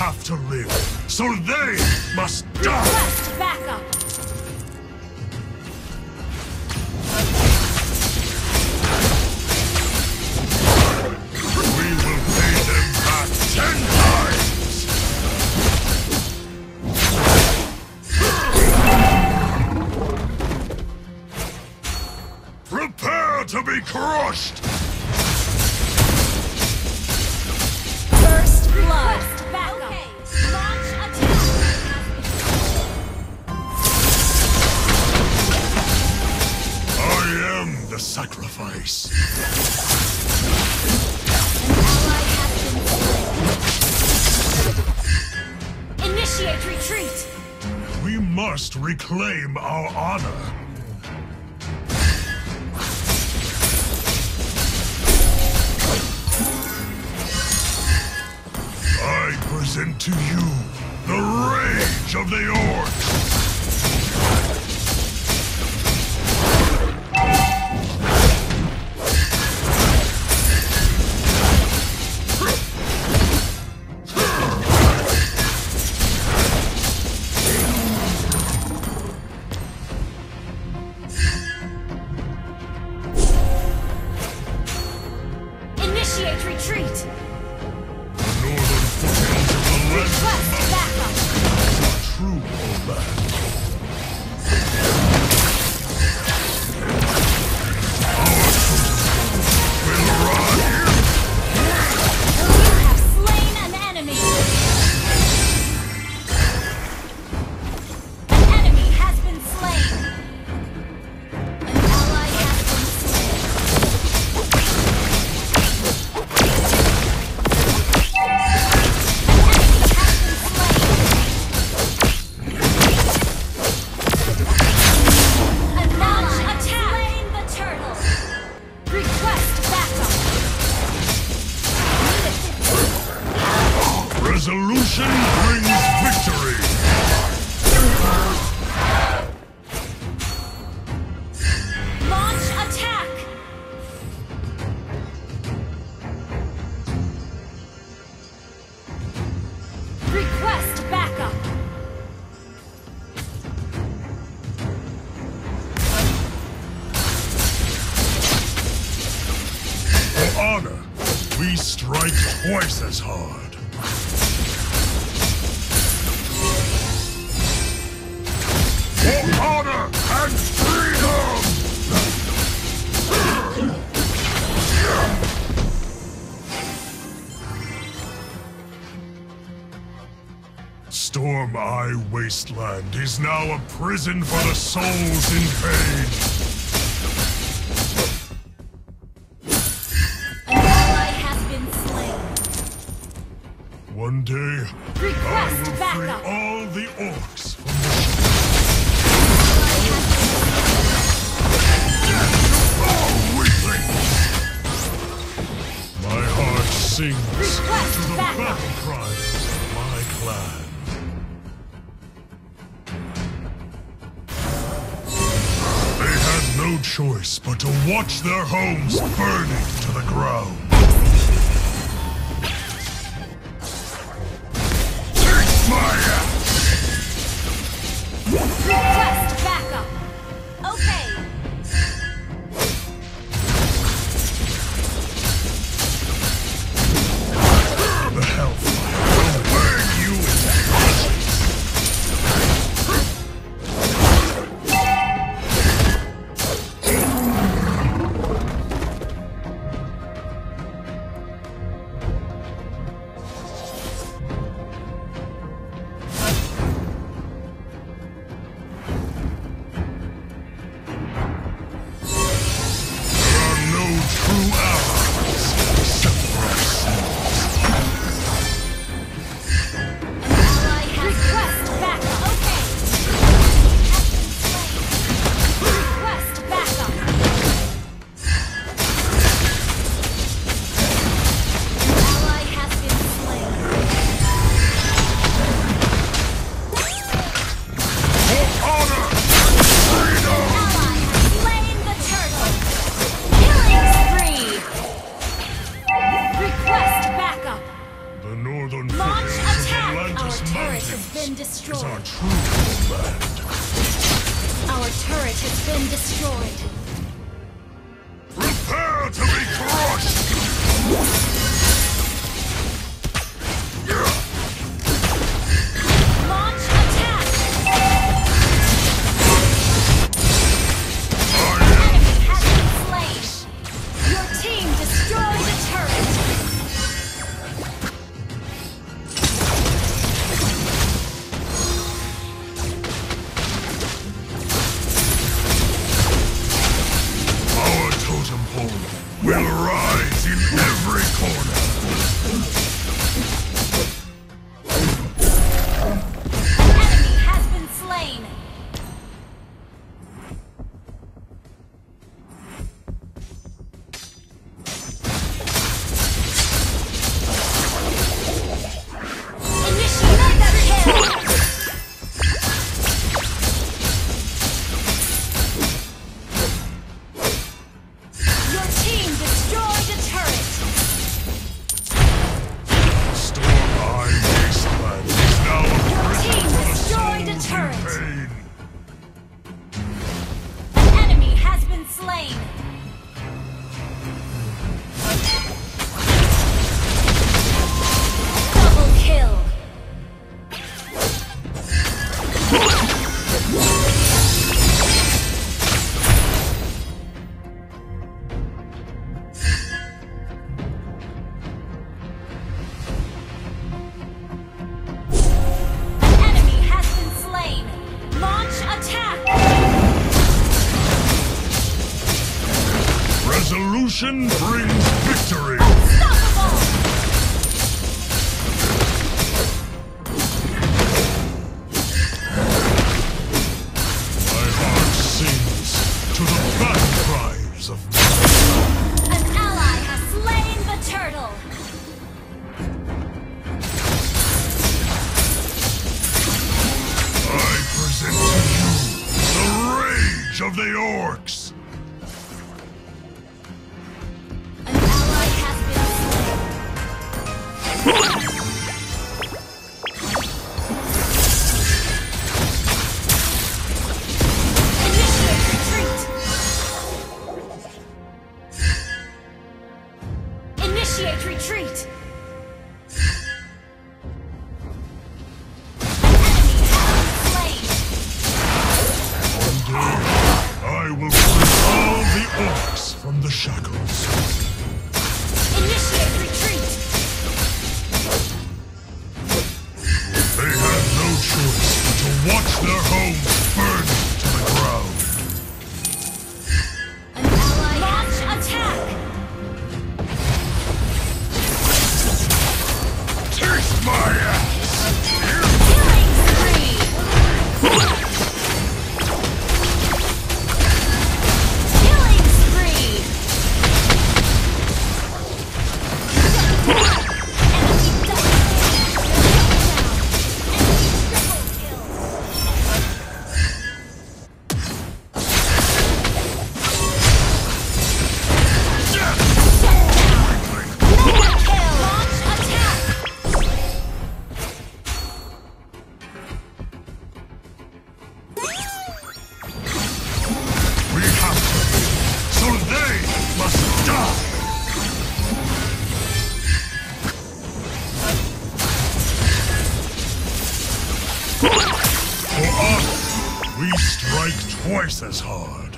have to live, so they must die! Request backup! We will pay them back 10 times! Prepare to be crushed! First blood! Backup! Okay. Launch attack! I am the sacrifice. Ally has been slain. Initiate retreat! We must reclaim our honor. I present to you the rage of the orcs! Initiate retreat! Northern foothills of the Request backup! true land. Will rise. You have slain an enemy! An enemy has been slain! An ally has been slain! An launch attack! Slain the turtle! Request backup! Resolution brings victory. Launch attack! Request backup! For honor, we strike twice as hard. For honor and freedom! Storm Eye Wasteland is now a prison for the souls in pain. An ally has been slain. One day, I Request will free backup! all the orcs from the weaklings! My heart sings Request to the backup! battle cries of my clan. They had no choice but to watch their homes burning to the ground. Take my axe! Request backup! Okay. The hellfire will burn you into ashes! brings victory! Unstoppable! My heart sings to the battle cries of men. An ally has slain the turtle! I present to you the rage of the orcs! An ally has been slain. Initiate retreat! Initiate retreat! An enemy has been slain! One day, I will free all the orcs from the shackles. Initiate retreat! They had no choice but to watch their homes burn to the ground. An ally launch attack! Taste my axe! Killing spree! Killing spree! Enemy double kill! We have to live, so they must die! For honor, we strike twice as hard.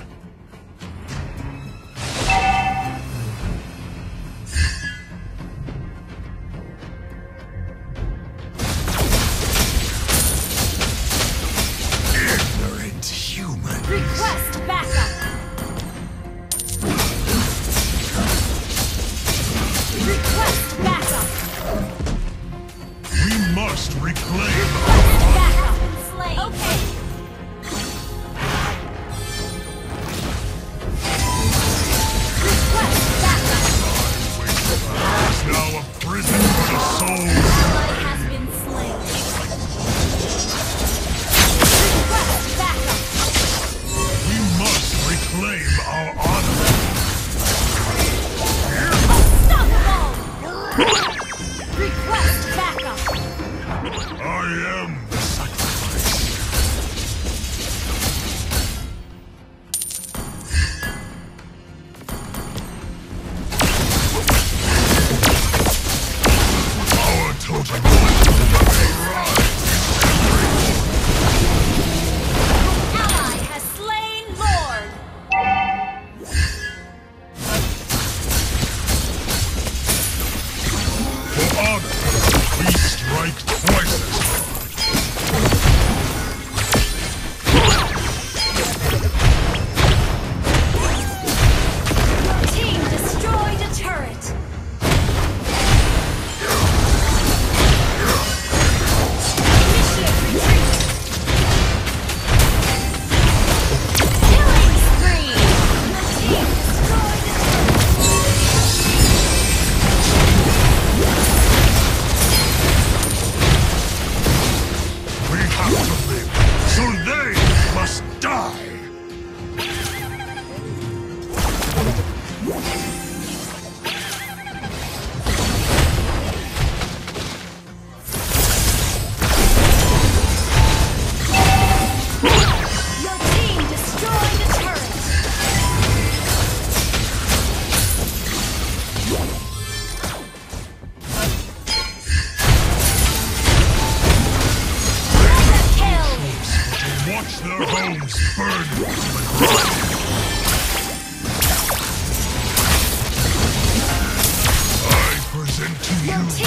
Ignorant humans. Request backup! Request backup! We must reclaim Request our backup! Slain. Okay. Request backup! wasteland. Is now a prison for the soul. Ally has been slain. Request backup! We must reclaim our honor. Unstoppable! Request backup! I am the sacrifice. Our totem may rise. Ally has slain Lord! For honor, we strike twice as hard. Your team destroyed a turret! Initiate retreat! Killing spree! Your team destroyed a turret! We have to live, so they must die. Your team destroyed a turret! Mega kill! To watch their homes burn to the ground. I present to Your you team